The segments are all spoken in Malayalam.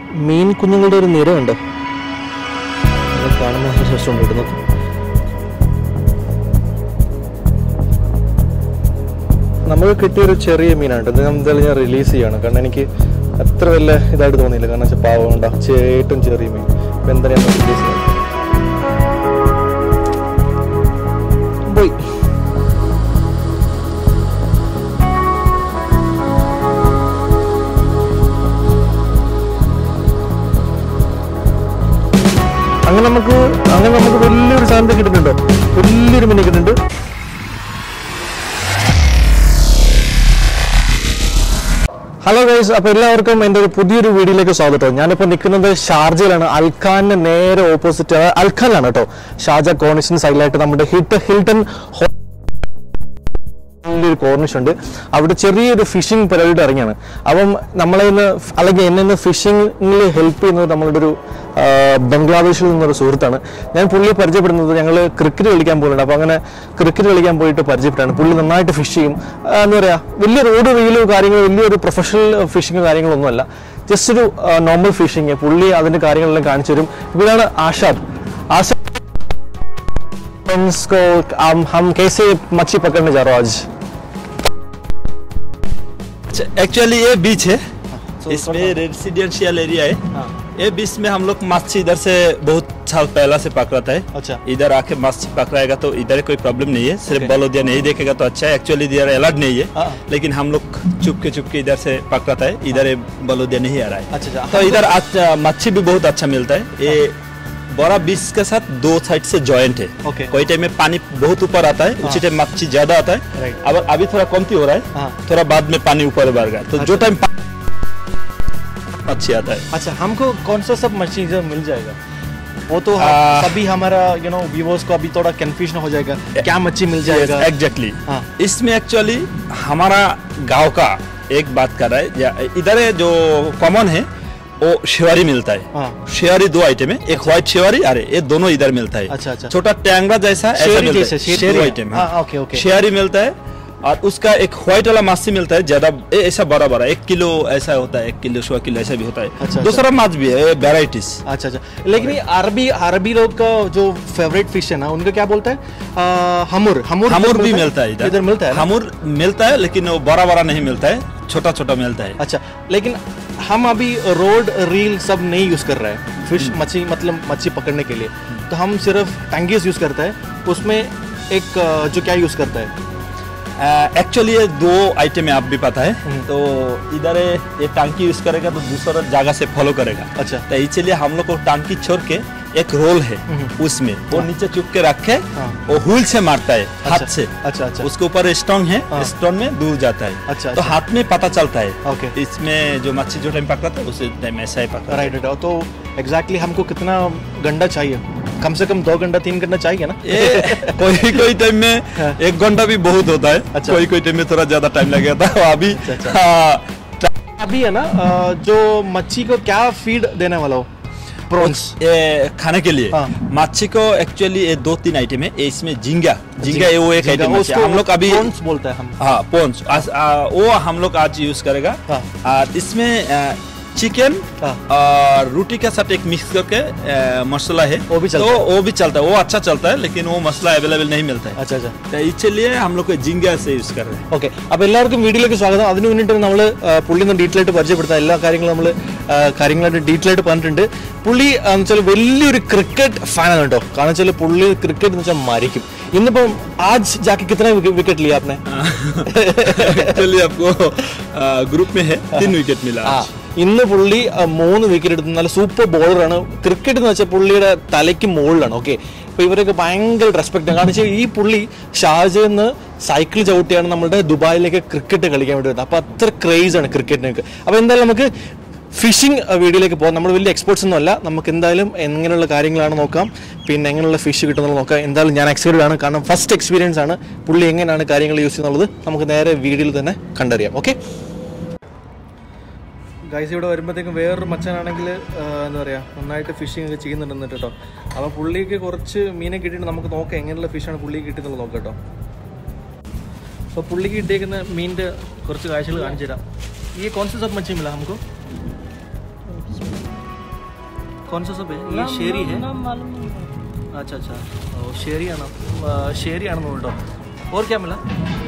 മീൻ കുഞ്ഞുങ്ങളുടെ ഒരു നിരയുണ്ട്. കാണുന്ന ശേഷം ഇടുന്നത് നമുക്ക് കിട്ടിയൊരു ചെറിയ മീനാണ്. ഇത് എന്തായാലും ഞാൻ റിലീസ് ചെയ്യണം. കാരണം എനിക്ക് അത്ര വലിയ ഇതായിട്ട് തോന്നിയില്ല. കാരണം വെച്ചാൽ പാവം ഉണ്ടാ ഏറ്റവും ചെറിയ മീൻ. അപ്പം എന്താ ഞാൻ റിലീസ് ചെയ്യണം. പോയി അങ്ങനെ നമുക്ക് വലിയൊരു സാധനം കിട്ടുന്നുണ്ടോ? വലിയൊരു മീൻ കിട്ടുന്നുണ്ട്. ഹലോ ഗൈസ്, അപ്പോൾ എല്ലാവർക്കും എൻ്റെ ഒരു പുതിയൊരു വീഡിയോയിലേക്ക് സ്വാഗതം. ഞാനിപ്പോൾ നിൽക്കുന്നത് ഷാർജയിലാണ്. അൽഖാനിന് നേരെ ഓപ്പോസിറ്റ് അൽഖാനിലാണ് കേട്ടോ. ഷാർജ കോർണിഷിന് സൈഡിലായിട്ട് നമ്മുടെ ഹിൽട്ടൺ വലിയൊരു കോർണിഷ് ഉണ്ട്. അവിടെ ചെറിയൊരു ഫിഷിംഗ് പരിപാടി ഇറങ്ങിയാണ്. അപ്പം നമ്മളെ അല്ലെങ്കിൽ എന്നെ ഫിഷിങ്ങിൽ ഹെൽപ്പ് ചെയ്യുന്നത് നമ്മളുടെ ഒരു ബംഗ്ലാദേശിൽ നിന്നൊരു സുഹൃത്താണ്. ഞാൻ പുള്ളിയെ പരിചയപ്പെടുന്നത് ഞങ്ങൾ ക്രിക്കറ്റ് കളിക്കാൻ പോകുന്നുണ്ട്. അപ്പോൾ അങ്ങനെ ക്രിക്കറ്റ് കളിക്കാൻ പോയിട്ട് പരിചയപ്പെട്ടാണ്. പുള്ളി നന്നായിട്ട് ഫിഷ് ചെയ്യും. എന്താ പറയുക, വലിയ റോഡ് റീലോ കാര്യങ്ങൾ, വലിയൊരു പ്രൊഫഷണൽ ഫിഷിങ് കാര്യങ്ങളൊന്നുമല്ല, ജസ്റ്റ് ഒരു നോർമൽ ഫിഷിങ്. പുള്ളി അതിൻ്റെ കാര്യങ്ങളെല്ലാം കാണിച്ചു തരും. ഇതാണ് ആഷാദ്. को हम कैसे मच्छी पकड़ने जा रहे हो आज? एक्चुअली ये बीच है, इसमें रेसिडेंशियल एरिया है। ये बीच में हम लोग मच्छी इधर से बहुत साल पहला से पकड़ाता है। अच्छा, इधर आके मच्छी पकड़ाएगा तो इधर कोई प्रॉब्लम नहीं है। सिर्फ बलोदिया नहीं देखेगा तो अच्छा है। एक्चुअली इधर अलर्ट नहीं है, लेकिन हम लोग चुप के इधर से पकड़ाता है। इधर बलोदिया नहीं आ रहा है। अच्छा, तो इधर मच्छी भी बहुत अच्छा मिलता है। ये बड़ा बीच के साथ दो साइड से जॉइंट है। कोई टाइम में पानी बहुत ऊपर आता है, उसी टाइम मच्छी ज्यादा आता है। अब अभी थोड़ा कमती हो रहा है, थोड़ा बाद में पानी ऊपर बढ़ेगा तो जो टाइम मच्छी आता है। अच्छा, हमको कौन सा सब मच्छी मिल जाएगा? वो तो सभी हमारा व्यूअर्स को अभी थोड़ा कंफ्यूजन हो जाएगा, क्या मच्छी मिल जाएगा एग्जैक्टली। इसमें एक्चुअली हमारा गाँव का एक बात कर रहा है। इधर जो कॉमन है वो शेवारी मिलता है। शेवारी दो आइटम है, एक व्हाइट शेवारी, अरे ये दोनों इधर मिलता है। अच्छा, अच्छा। छोटा टैंगरा जैसा ऐसा मिलता है, शेवारी आइटम है। शेवारी मिलता है और उसका एक व्हाइट वाला मच्छी मिलता है, ज्यादा ऐसा बड़ा 1 किलो ऐसा होता है, 1 किलो 1.25 किलो ऐसा भी होता है। अच्छा, दूसरा माछ भी है, वेराइटीज। अच्छा, लेकिन अरबी लोग का जो फेवरेट फिश है ना, उनका क्या बोलता है? हमूर भी मिलता है इधर मिलता है। हमूर मिलता है, लेकिन वो बड़ा नहीं मिलता है, छोटा मिलता है। अच्छा, लेकिन हम अभी रोड रील सब नहीं यूज कर रहे हैं फिश मच्छी पकड़ने के लिए, तो हम सिर्फ टैंगीज यूज करता है। उसमें एक जो क्या यूज करता है? एक्चुअली ये दो आइटम है, आप भी पता है। तो इधर ये टांकी यूज करेगा तो दूसरा जगह से फॉलो करेगा। अच्छा, तो इसलिए हम लोग को टांकी छोड़ के एक रोल है, उसमें वो नीचे चुप के रखे, वो हुल से मारता है, हाथ से। अच्छा, उसके ऊपर स्टोन है, स्टोन में दूर जाता है। अच्छा, तो हाथ में पता चलता है। ओके, इसमें जो मच्छी जो टाइम पकड़ता है उसी टाइम ऐसा ही पकड़ा। राइट। तो एग्जैक्टली हमको कितना घंटा चाहिए? कम से कम 2 घंटा 3 घंटा चाहिए ना? कोई टाइम में 1 घंटा भी बहुत होता है। अच्छा, कोई टाइम में थोड़ा ज्यादा टाइम लगेगा। अभी अभी है ना, जो मच्छी को क्या फीड देने वाला हो? प्रॉन्स ये खाने के लिए मच्छी को एक्चुअली ये 2-3 आइटम है। इसमें झींगा ये वो एक आइटम है, हम लोग अभी प्रॉन्स बोलता है हम। हाँ, प्रॉन्स वो हम लोग आज यूज करेगा। इसमें चिकन और रोटी के साथ एक मिक्स करके मसाला है, वो भी चलता है। वो अच्छा चलता है, लेकिन वो मसाला अवेलेबल नहीं मिलता है। अच्छा, तो इसलिए हम लोग झींगा से यूज कर रहे हैं। ഓക്കെ, അപ്പോൾ എല്ലാവർക്കും വീഡിയോയിലേക്ക് സ്വാഗതം. അതിന് മുന്നിട്ട് നമ്മൾ പുള്ളിന്ന് ഡീറ്റെയിൽ ആയിട്ട് പരിചയപ്പെടുത്താം. എല്ലാ കാര്യങ്ങളും നമ്മൾ കാര്യങ്ങളായിട്ട് ഡീറ്റെയിൽ ആയിട്ട് പറഞ്ഞിട്ടുണ്ട്. പുള്ളി എന്ന് വെച്ചാൽ വലിയൊരു ക്രിക്കറ്റ് ഫാനാണ് കേട്ടോ. കാരണം വെച്ചാൽ പുള്ളി ക്രിക്കറ്റ് എന്ന് വെച്ചാൽ മരിക്കും. ഇന്നിപ്പം आज जाके कितना विकेट लिया आपने? एक्चुअली आपको ग्रुप में है 3 विकेट मिला। ഇന്ന് പുള്ളി 3 വിക്കറ്റ് എടുത്ത് നല്ല സൂപ്പർ ബോളറാണ്. ക്രിക്കറ്റ് എന്ന് വെച്ചാൽ പുള്ളിയുടെ തലയ്ക്ക് മുകളിലാണ്. ഓക്കെ, അപ്പോൾ ഇവരൊക്കെ ഭയങ്കര റെസ്പെക്ട് ആണ്. കാരണം വെച്ചാൽ ഈ പുള്ളി ഷാർജയിൽ നിന്ന് സൈക്കിൾ ചവിട്ടിയാണ് നമ്മുടെ ദുബായിലേക്ക് ക്രിക്കറ്റ് കളിക്കാൻ വേണ്ടി വരുന്നത്. അപ്പോൾ അത്ര ക്രേസ് ആണ് ക്രിക്കറ്റിനൊക്കെ. അപ്പോൾ എന്തായാലും നമുക്ക് ഫിഷിംഗ് വീഡിയോയിലേക്ക് പോകാം. നമ്മൾ വലിയ എക്സ്പേർട്സ് ഒന്നും അല്ല. നമുക്ക് എന്തായാലും എങ്ങനെയുള്ള കാര്യങ്ങളാണ് നോക്കാം, പിന്നെ എങ്ങനെയുള്ള ഫിഷ് കിട്ടുന്നത് നോക്കാം. എന്തായാലും ഞാൻ എക്സൈറ്റഡ് ആണ്, കാരണം ഫസ്റ്റ് എക്സ്പീരിയൻസ് ആണ്. പുള്ളി എങ്ങനെയാണ് കാര്യങ്ങൾ യൂസ് ചെയ്യുന്നത് നമുക്ക് നേരെ വീഡിയോയിൽ തന്നെ കണ്ടറിയാം. ഓക്കെ ഗൈസ്, ഇവിടെ വരുമ്പോഴത്തേക്കും വേറൊരു മച്ചനാണെങ്കിൽ എന്താ പറയുക, നന്നായിട്ട് ഫിഷിംഗ് ഒക്കെ ചെയ്യുന്നുണ്ടെന്ന് കേട്ടോ. അപ്പോൾ പുള്ളിക്ക് കുറച്ച് മീനെ കിട്ടിയിട്ട് നമുക്ക് നോക്കാം എങ്ങനെയുള്ള ഫിഷാണ് പുള്ളിക്ക് കിട്ടുന്നത് നോക്കാം കേട്ടോ. അപ്പോൾ പുള്ളിക്ക് കിട്ടിയേക്കുന്ന മീനിൻ്റെ കുറച്ച് കാഴ്ചകൾ കാണിച്ചു തരാം. ഈ കോൺസെപ്റ്റ് ഓഫ് മച്ചി മില നമുക്ക് कौन सा सब है? ये शेरी है। अच्छा अच्छा, शेरी ആണ്, शेरी ആണെന്ന് കേട്ടോ. और क्या मिला?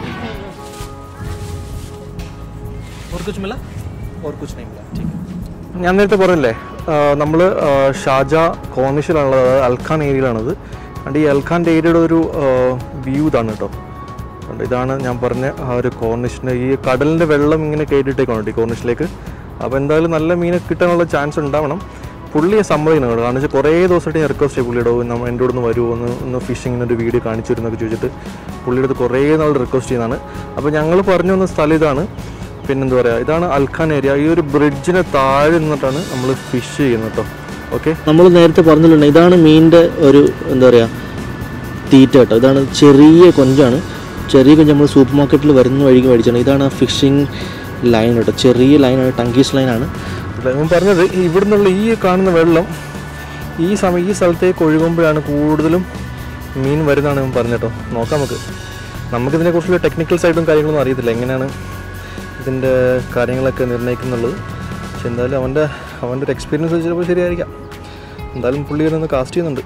और कुछ मिला? और कुछ नहीं मिला. ठीक है. ഞാൻ നേരത്തെ പറഞ്ഞില്ലേ നമ്മൾ ഷാർജ കോർണിഷിലാണുള്ളത്, അൽഖാൻ ഏരിയയിലാണത്. അതുകൊണ്ട് ഈ അൽഖാൻ്റെ ഏരിയയുടെ ഒരു വ്യൂ ഇതാണ് കേട്ടോ. ഇതാണ് ഞാൻ പറഞ്ഞ ആ ഒരു കോർണിഷിൻ്റെ ഈ കടലിൻ്റെ വെള്ളം ഇങ്ങനെ കയറ്റിയിട്ടേക്കാണ് ഈ കോർണിഷിലേക്ക്. അപ്പോൾ എന്തായാലും നല്ല മീനെ കിട്ടാനുള്ള ചാൻസ് ഉണ്ടാവണം. പുള്ളിയെ സമ്മതിക്കണം കേട്ടോ. കാരണം വെച്ചാൽ കുറേ ദിവസമായിട്ട് ഞാൻ റിക്വസ്റ്റ് ചെയ്യും പുള്ളിയുടെ എൻ്റെ കൂടെ ഒന്ന് വരുമോ, ഒന്ന് ഫിഷിങ്ങിനൊരു വീഡിയോ കാണിച്ചു തരുന്നൊക്കെ ചോദിച്ചിട്ട് പുള്ളിയുടെ അടുത്ത് കുറേ നാൾ റിക്വസ്റ്റ് ചെയ്യുന്നതാണ്. അപ്പോൾ ഞങ്ങൾ പറഞ്ഞു വന്ന സ്ഥലം ഇതാണ്. പിന്നെന്താ പറയുക, ഇതാണ് അൽഖാൻ ഏരിയ. ഈ ഒരു ബ്രിഡ്ജിന് താഴെ നിന്നിട്ടാണ് നമ്മൾ ഫിഷ് ചെയ്യുന്നത് കേട്ടോ. ഓക്കെ, നമ്മൾ നേരത്തെ പറഞ്ഞിട്ടുണ്ട് ഇതാണ് മീനിൻ്റെ ഒരു എന്താ പറയുക തീറ്റ കേട്ടോ. ഇതാണ് ചെറിയ കൊഞ്ചാണ്. ചെറിയ കൊഞ്ച് നമ്മൾ സൂപ്പർ മാർക്കറ്റിൽ വരുന്ന വഴിക്ക് മേടിച്ചാണ്. ഇതാണ് ഫിഷിംഗ് ലൈൻ കേട്ടോ. ചെറിയ ലൈനാണ്, ടങ്കീസ് ലൈനാണ്. ഞാൻ പറഞ്ഞത് ഇവിടെ നിന്നുള്ള ഈ കാണുന്ന വെള്ളം ഈ സ്ഥലത്തേക്ക് ഒഴുകുമ്പോഴാണ് കൂടുതലും മീൻ വരുന്നതാണ് ഞാൻ പറഞ്ഞിട്ടോ. നോക്കാം നമുക്കിതിനെക്കുറിച്ചുള്ള ടെക്നിക്കൽ സൈഡും കാര്യങ്ങളൊന്നും അറിയത്തില്ല, എങ്ങനെയാണ് ഇതിൻ്റെ കാര്യങ്ങളൊക്കെ നിർണ്ണയിക്കുന്നുള്ളത്. പക്ഷെ എന്തായാലും അവൻ്റെ ഒരു എക്സ്പീരിയൻസ് വെച്ചപ്പോൾ ശരിയായിരിക്കാം. എന്തായാലും പുള്ളി ഒന്ന് കാസ്റ്റ് ചെയ്യുന്നുണ്ട്.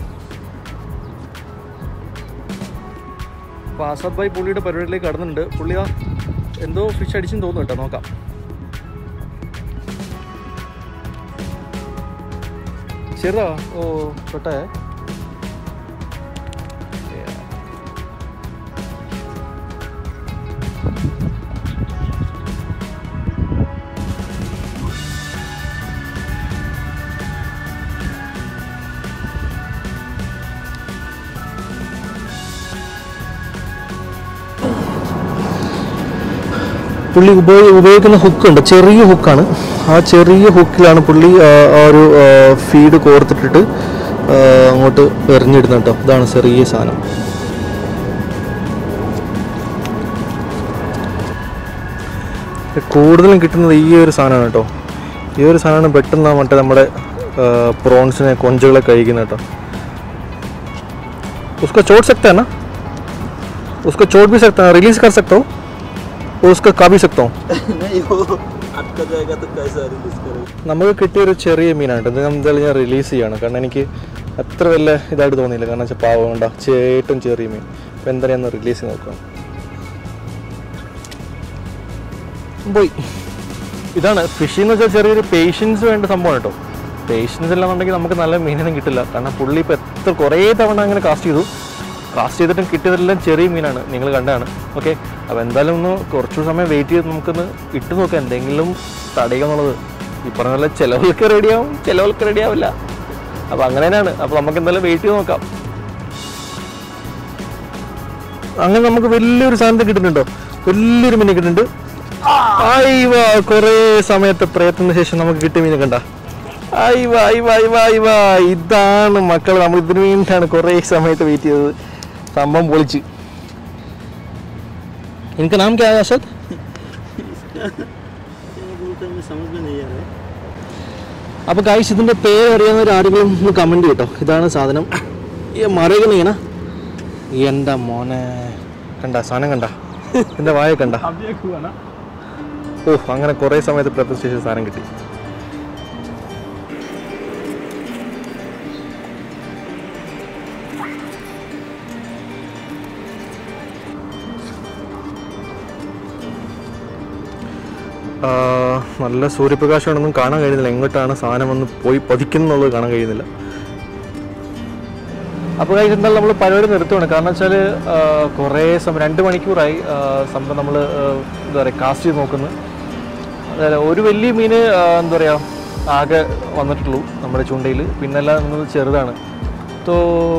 അപ്പോൾ ആസാദ് ഭായി പുള്ളിയുടെ പരിപാടിയിലേക്ക് കടന്നുണ്ട്. പുള്ളി എന്തോ ഫിഷ് അടിച്ചെന്ന് തോന്നുന്നു കേട്ടോ. നോക്കാം. ചെറുതാ? ഓ തൊട്ടേ. പുള്ളി ഉപയോഗിക്കുന്ന ഹുക്കുണ്ട്, ചെറിയ ഹുക്കാണ്. ആ ചെറിയ ഹുക്കിലാണ് പുള്ളി ആ ഒരു ഫീഡ് കോർത്തിട്ടിട്ട് അങ്ങോട്ട് എറിഞ്ഞിടുന്നത് കേട്ടോ. ഇതാണ് ചെറിയ സാധനം. കൂടുതലും കിട്ടുന്നത് ഈ ഒരു സാധനമാണ് കേട്ടോ. ഈ ഒരു സാധനമാണ് പെട്ടെന്ന് മറ്റേ നമ്മുടെ പ്രോൺസിനെ കൊഞ്ചുകളെ കഴിക്കുന്നത് കേട്ടോ. उसको छोड़ सकता है ना, उसको छोड़ भी सकता है, रिलीज कर सकता हूँ, उसको का भी सकता हूँ. नहीं वो अटक जाएगा तो कैसे रिलीज करेगा. നമുക്ക് കിട്ടിയൊരു ചെറിയ മീനാണ്. ഇത് എന്തായാലും ഞാൻ റിലീസ് ചെയ്യണം. കാരണം എനിക്ക് അത്ര വലിയ ഇതായിട്ട് തോന്നിയില്ല. കാരണം വെച്ചാൽ പാവം കൊണ്ടാ ചേട്ടും ചെറിയ മീൻ. അപ്പോൾ എന്തായാലും ഒന്ന് റിലീസ് ചെയ്ത് നോക്കാം. പോയി. ഇതാണ് ഫിഷിംഗ് എന്ന് വെച്ചാൽ ചെറിയൊരു പേഷ്യൻസ് വേണ്ട സംഭവമാണ് കേട്ടോ. പേഷ്യൻസ് ഇല്ലാന്നുണ്ടെങ്കിൽ നമുക്ക് നല്ല മീനൊന്നും കിട്ടില്ല. കാരണം പുള്ളി ഇപ്പോൾ കുറേ തവണ അങ്ങനെ കാസ്റ്റ് ചെയ്തിട്ടും കിട്ടിയതെല്ലാം ചെറിയ മീനാണ്, നിങ്ങൾ കണ്ടാണ്. ഓക്കെ, അപ്പോൾ എന്തായാലും ഒന്ന് കുറച്ചു സമയം വെയിറ്റ് ചെയ്ത് നമുക്കൊന്ന് ഇട്ട് നോക്കാം എന്തെങ്കിലും തടയുക എന്നുള്ളത്. ഈ പറഞ്ഞ പോലെ ചിലവർക്ക് റെഡിയാവും, ചിലവർക്ക് റെഡിയാവില്ല. അപ്പോൾ അങ്ങനെ തന്നെയാണ്. അപ്പോൾ നമുക്ക് എന്തായാലും വെയിറ്റ് ചെയ്ത് നോക്കാം. അങ്ങനെ നമുക്ക് വലിയൊരു സാധനത്തെ കിട്ടുന്നുണ്ടോ, വലിയൊരു മീനെ കിട്ടുന്നുണ്ട്. കുറേ സമയത്തെ പ്രയത്നത്തിന് ശേഷം നമുക്ക് കിട്ടിയ മീനെ കണ്ട. ഇതാണ് മക്കൾ, നമ്മൾ ഇതിനു വേണ്ടിയിട്ടാണ് കുറേ സമയത്ത് വെയിറ്റ് ചെയ്തത്. സംഭവം പൊളിച്ച്. എനിക്ക് നാം ക്യാ അസദ്? അപ്പോൾ ഗൈസ് ഇതിൻ്റെ പേര് അറിയാവുന്ന ആരെങ്കിലും ഒന്ന് കമൻറ്റ് കേട്ടോ. ഇതാണ് സാധനം. മറിയുകയാണ്. എൻ്റെ മോനെ കണ്ട സാധനം കണ്ട, എൻ്റെ വായ കണ്ട. ഓ, അങ്ങനെ കുറേ സമയത്ത് പ്രത്യേകിച്ച് സാധനം കിട്ടി. നല്ല സൂര്യപ്രകാശമാണൊന്നും കാണാൻ കഴിയുന്നില്ല. എങ്ങോട്ടാണ് സാധനം വന്ന് പോയി പതിക്കുന്നുള്ളത് കാണാൻ കഴിയുന്നില്ല. അപ്പോൾ എന്തായാലും നമ്മൾ പരിപാടി നിർത്തുകയാണ്. കാരണം വെച്ചാൽ കുറേ സമയം 2 മണിക്കൂറായി സംഭവം നമ്മൾ എന്താ പറയുക കാസ്റ്റ് ചെയ്ത് നോക്കുന്നത്. അതായത് ഒരു വലിയ മീൻ എന്താ പറയുക ആകെ വന്നിട്ടുള്ളൂ നമ്മുടെ ചൂണ്ടയിൽ. പിന്നെ എല്ലാം നിന്നത് ചെറുതാണ്. तो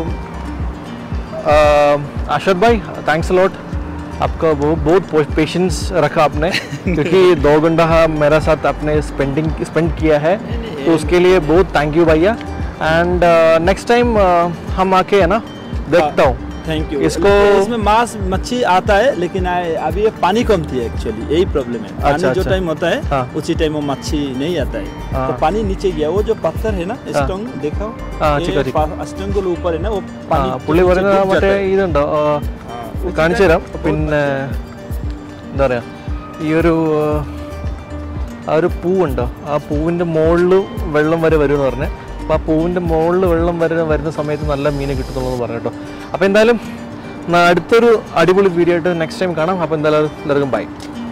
अशद भाई थैंक्स अ लॉट, आपका बहुत पेशेंस रखा आपने क्योंकि 2 घंटा मेरा साथ आपने स्पेंड किया है, तो उसके लिए बहुत थैंक यू भैया. एंड नेक्स्ट टाइम हम आके है ना देखता हूँ. Thank you. इसको इसमें मांस मच्छी आता है, लेकिन अभी ये पानी कम थी एक्चुअली, यही प्रॉब्लम है. पानी जो टाइम होता है उसी टाइम वो मच्छी नहीं आता है. तो पानी नीचे गया. वो जो पत्थर है ना स्टोंग देखा, स्टोंग ऊपर है ना वो पानी. പുള്ളി പറയുന്ന മറ്റേ ഇതുണ്ടോ കാണിച്ചു തരാം. പിന്നെ എന്താ പറയുക ഈ ഒരു പൂവുണ്ടോ, ആ പൂവിൻ്റെ മുകളിൽ വെള്ളം വരെ വരുമെന്ന് പറഞ്ഞ് അപ്പോൾ ആ പൂവിൻ്റെ മുകളിൽ വെള്ളം വരുന്ന സമയത്ത് നല്ല മീനെ കിട്ടുന്നുള്ളൂ പറഞ്ഞു കേട്ടോ. അപ്പോൾ എന്തായാലും അടുത്തൊരു അടിപൊളി വീഡിയോ ആയിട്ട് നെക്സ്റ്റ് ടൈം കാണാം. അപ്പോൾ എന്തായാലും എല്ലാവർക്കും ബൈ.